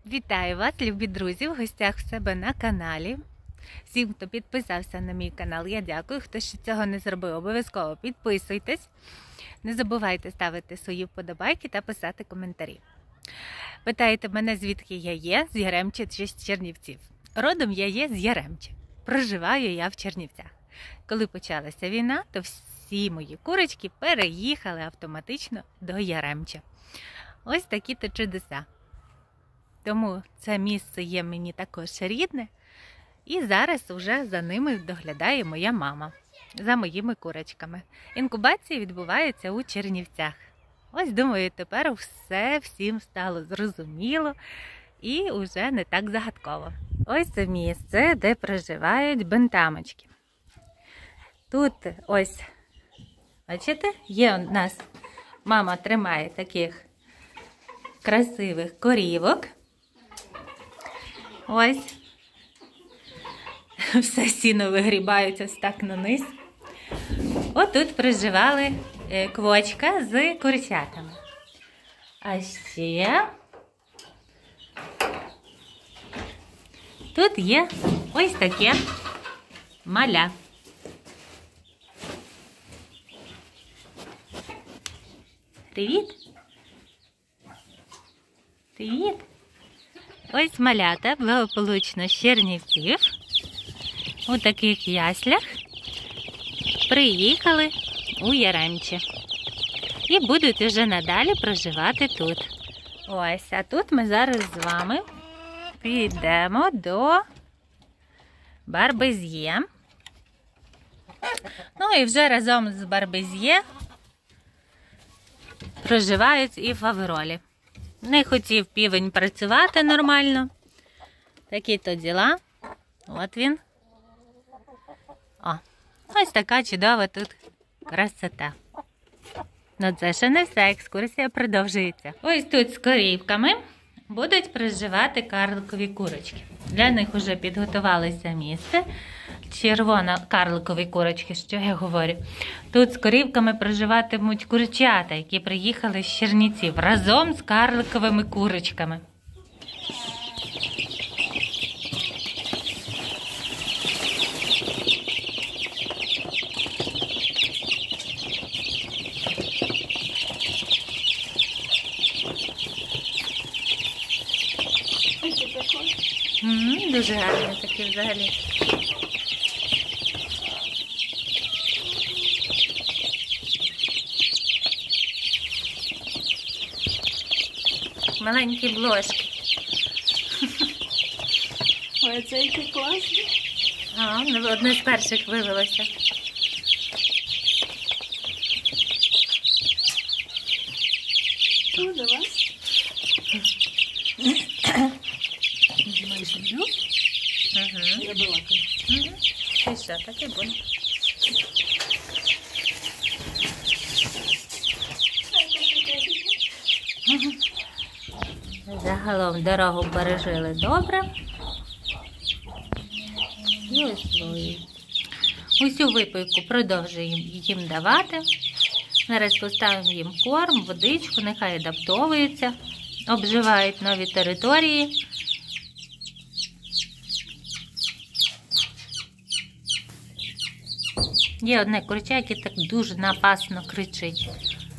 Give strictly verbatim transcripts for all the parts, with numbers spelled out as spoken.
Вітаю вас, любі друзі, в гостях в себе на каналі. Всім, хто підписався на мій канал, я дякую. Хто ще цього не зробив, обов'язково підписуйтесь. Не забувайте ставити свої вподобайки та писати коментарі. Питаєте мене, звідки я є, з Яремча чи з Чернівців. Родом я є з Яремча. Проживаю я в Чернівцях. Коли почалася війна, то всі мої курочки переїхали автоматично до Яремча. Ось такі-то чудеса. Тому це місце є мені також рідне. І зараз вже за ними доглядає моя мама, за моїми курочками. Інкубація відбувається у Чернівцях. Ось, думаю, тепер все всім стало зрозуміло і вже не так загадково. Ось це місце, де проживають бентамочки. Тут ось, бачите, є у нас, мама тримає таких красивих корівок. Ось. Все сіно вигрібають ось так на низ. Отут проживали квочка з курчатами. А ще тут є ось таке маля. Привіт! Привіт! Ось малята благополучно з Чернівців у таких яслях приїхали у Яремче і будуть уже надалі проживати тут. Ось, а тут ми зараз з вами підемо до Барбез'є. Ну і вже разом з Барбез'є проживають і фаверолі. Не хотів півень працювати нормально. Такі-то діла. От він. О, ось така чудова тут красота. Ну це ще не все, екскурсія продовжується. Ось тут з корівками будуть проживати карликові курочки. Для них вже підготувалося місце. Червоно-карликові курочки, що я говорю. Тут з корівками проживатимуть курчата, які приїхали з Чернівців разом з карликовими курочками. М-м, дуже гарні такі взагалі. Маленькі блошки. Ой, це який класний. А, ну, одне з перших вивелося. Ну, до вас. Маєш відео? Угу. Я була тут. Угу. І що, так і буде. Угу. Загалом дорогу пережили добре. І освоюють. Усю випийку продовжуємо їм давати. Зараз поставимо їм корм, водичку, нехай адаптовуються, обживають нові території. Є одне курча, яке так дуже напасно кричить.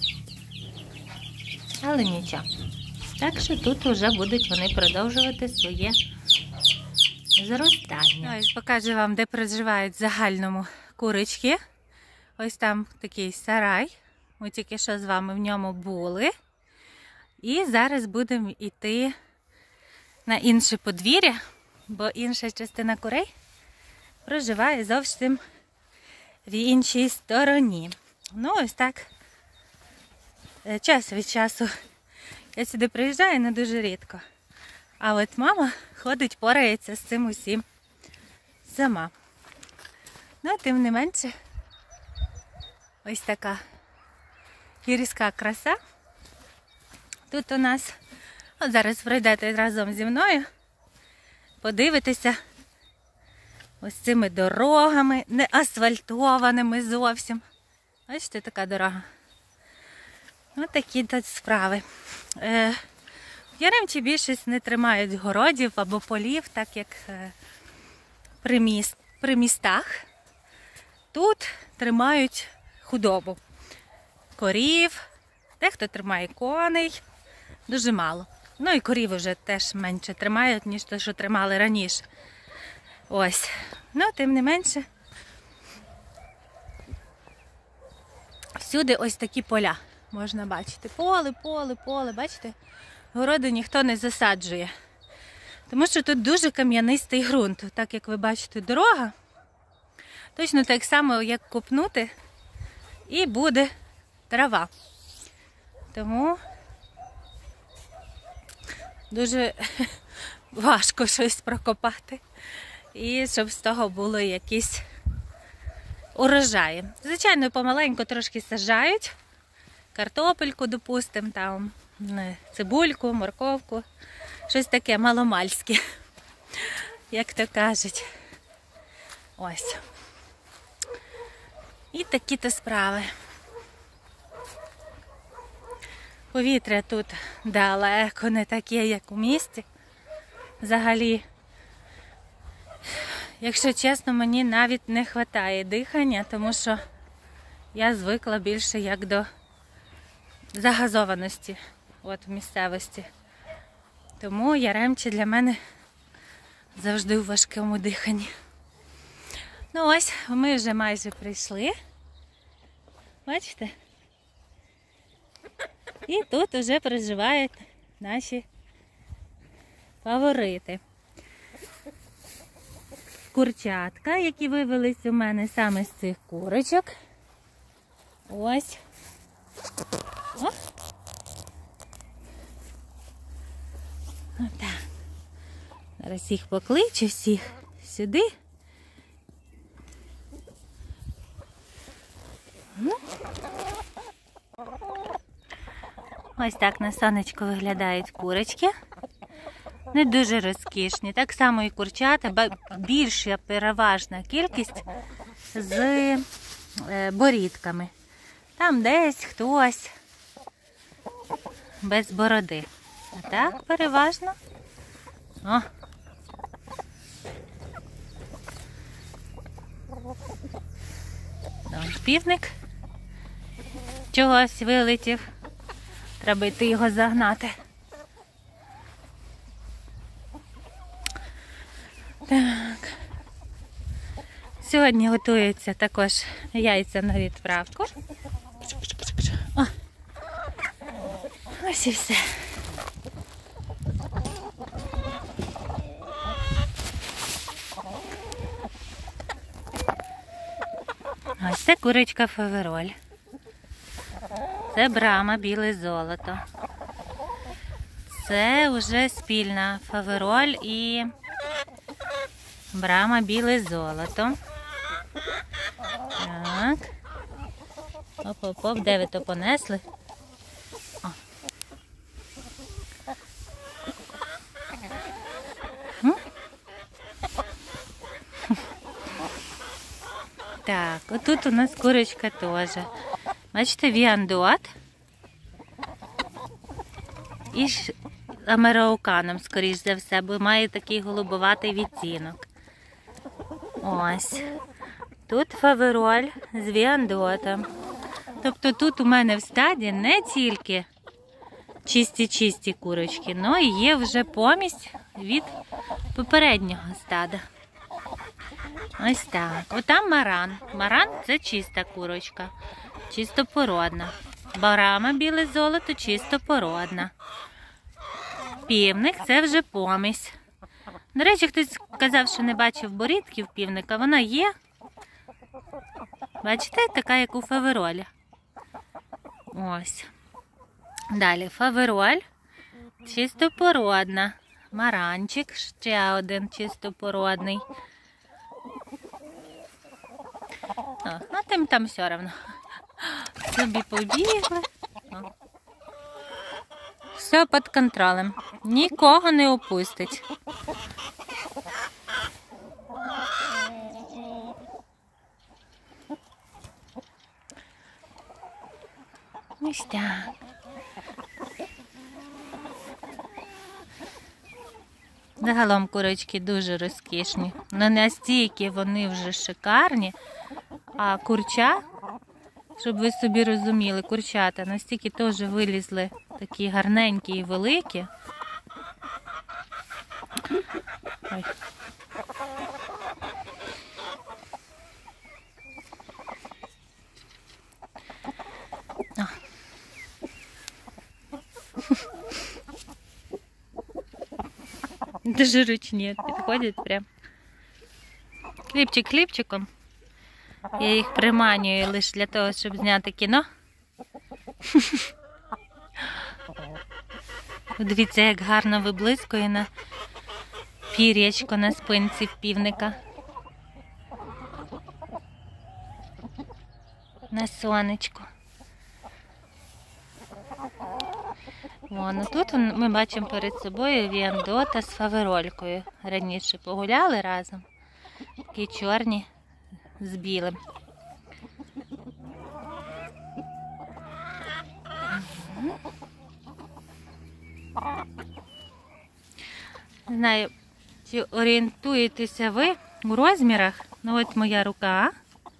Але нічого. Так що тут вже будуть вони продовжувати своє зростання. Ось покажу вам, де проживають в загальному курочки. Ось там такий сарай. Ми тільки що з вами в ньому були. І зараз будемо йти на інше подвір'я, бо інша частина курей проживає зовсім в іншій стороні. Ну, ось так. Час від часу я сюди приїжджаю, не дуже рідко. А от мама ходить, порається з цим усім сама. Ну, тим не менше, ось така гірська краса. Тут у нас, от зараз пройдете разом зі мною, подивитися ось цими дорогами, не асфальтованими зовсім. Бачите, така дорога. Ось такі тут справи. Е, Яремчі більшість не тримають городів або полів, так як при, міст, при містах. Тут тримають худобу. Корів, дехто тримає коней, дуже мало. Ну і корів вже теж менше тримають, ніж те, що тримали раніше. Ось. Ну, тим не менше, всюди ось такі поля. Можна бачити. Поле, поле, поле, бачите? Городи ніхто не засаджує. Тому що тут дуже кам'янистий ґрунт. Так як ви бачите, дорога, точно так само, як копнути, і буде трава. Тому дуже важко щось прокопати. І щоб з того було якісь урожаї. Звичайно, помаленьку трошки саджають. Картопельку, допустимо, там, цибульку, морковку. Щось таке маломальське, як то кажуть. Ось. І такі-то справи. Повітря тут далеко не таке, як у місті. Взагалі, якщо чесно, мені навіть не вистачає дихання, тому що я звикла більше як до загазованості от, в місцевості. Тому Яремчі для мене завжди у важкому диханні. Ну ось, ми вже майже прийшли. Бачите? І тут вже проживають наші фаворити. Курчатка, які вивелись у мене саме з цих курочок. Ось. О! Отак. Зараз їх покличу всіх сюди. Ось так на сонечку виглядають курочки. Не дуже розкішні. Так само і курчата, більша переважна кількість з борідками. Там десь хтось без бороди. А так переважно. О! Ось півник чогось вилетів. Треба йти його загнати. Так. Сьогодні готуються також яйця на відправку. О! Ось і все. Ось це курочка фавероль. Це брама біле золото. Це вже спільна фавероль і брама біле золото. Так. Оп-оп-оп, де ви то понесли? О. Так, отут у нас курочка теж. Бачите, віандот і американом, скоріш за все, бо має такий голубоватий відтінок. Ось. Тут фавероль з віандотом. Тобто тут у мене в стаді не тільки чисті-чисті курочки, але є вже помість від попереднього стада. Ось так. Отам маран. Маран – це чиста курочка. Чистопородна. Брама біле золото чистопородна. Півник – це вже помість. До речі, хтось казав, що не бачив борідків півника. Вона є. Бачите, така, як у фаверолі. Ось. Далі фавероль чистопородна. Маранчик ще один чистопородний. О, ну тим там все одно. Собі побігли. О. Все під контролем. Нікого не опустить. Ось так. Загалом курочки дуже розкішні. Не настільки вони вже шикарні, а курча, щоб ви собі розуміли, курчата настільки теж вилізли такі гарненькі і великі. Ой. Дуже ручні підходять прям. Хлібчик хлібчиком. Я їх приманюю лише для того, щоб зняти кіно. Дивіться, як гарно виблискує на пір'ячко на спинці півника. На сонечку. Вон, тут ми бачимо перед собою віандота з фаверолькою. Раніше погуляли разом. Такі чорні з білим. Не знаю, чи орієнтуєтеся ви у розмірах. Ну от моя рука.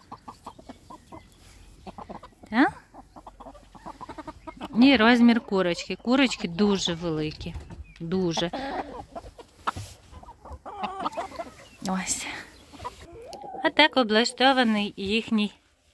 Так? І розмір курочки. Курочки дуже великі. Дуже. Ось. А так облаштований їхній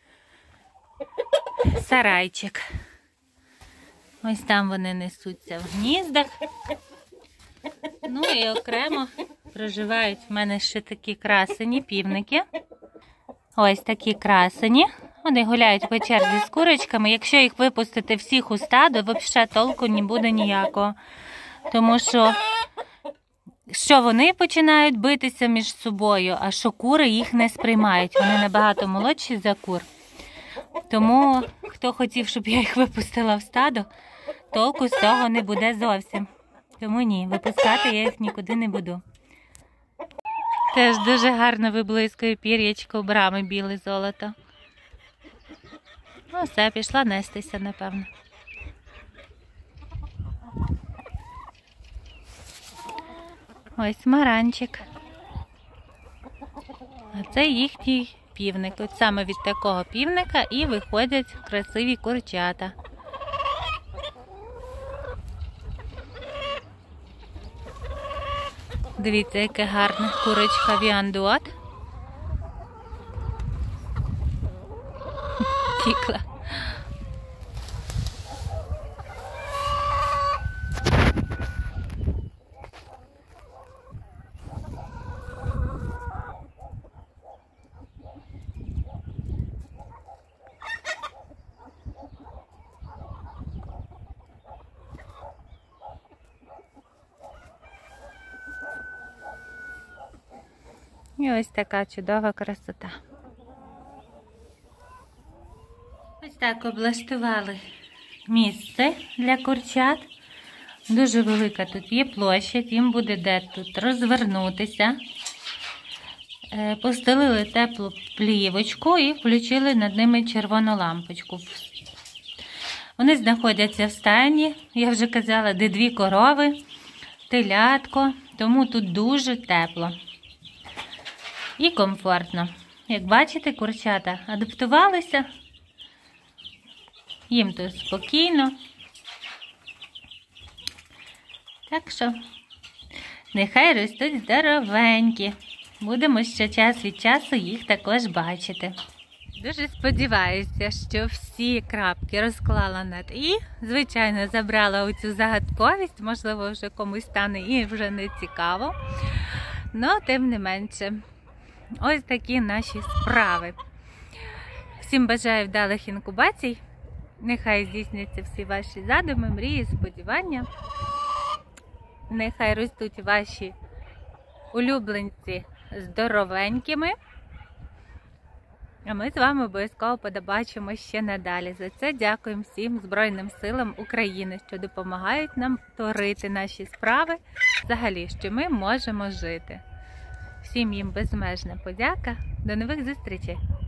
сарайчик. Ось там вони несуться в гніздах. Ну і окремо проживають в мене ще такі красені півники. Ось такі красені. Вони гуляють по черзі з курочками. Якщо їх випустити всіх у стадо, взагалі толку не буде ніякого. Тому що, що вони починають битися між собою, а що кури їх не сприймають. Вони набагато молодші за кур. Тому, хто хотів, щоб я їх випустила в стадо, толку з того не буде зовсім. Тому ні, випускати я їх нікуди не буду. Теж дуже гарно виблискує пір'ячко брами біле-золото. Ну все, пішла нестися, напевно. Ось маранчик. А це їхній півник. От саме від такого півника і виходять красиві курчата. Дивіться, яке гарне курочка віандот. Тікла. І ось така чудова красота. Ось так облаштували місце для курчат. Дуже велика тут є площадь, їм буде де тут розвернутися. Постелили теплу плівочку і включили над ними червону лампочку. Вони знаходяться в стайні, я вже казала, де дві корови, телятко, тому тут дуже тепло і комфортно. Як бачите, курчата адаптувалися, їм тут спокійно. Так що, нехай ростуть здоровенькі. Будемо ще час від часу їх також бачити. Дуже сподіваюся, що всі крапки розклала над «і». Звичайно, забрала оцю загадковість, можливо, вже комусь стане і вже не цікаво. Но, тим не менше, ось такі наші справи. Всім бажаю вдалих інкубацій. Нехай здійсняться всі ваші задуми, мрії, сподівання. Нехай ростуть ваші улюбленці здоровенькими. А ми з вами обов'язково побачимо ще надалі. За це дякуємо всім Збройним силам України, що допомагають нам творити наші справи, взагалі, що ми можемо жити. Всім їм безмежна подяка. До нових зустрічей!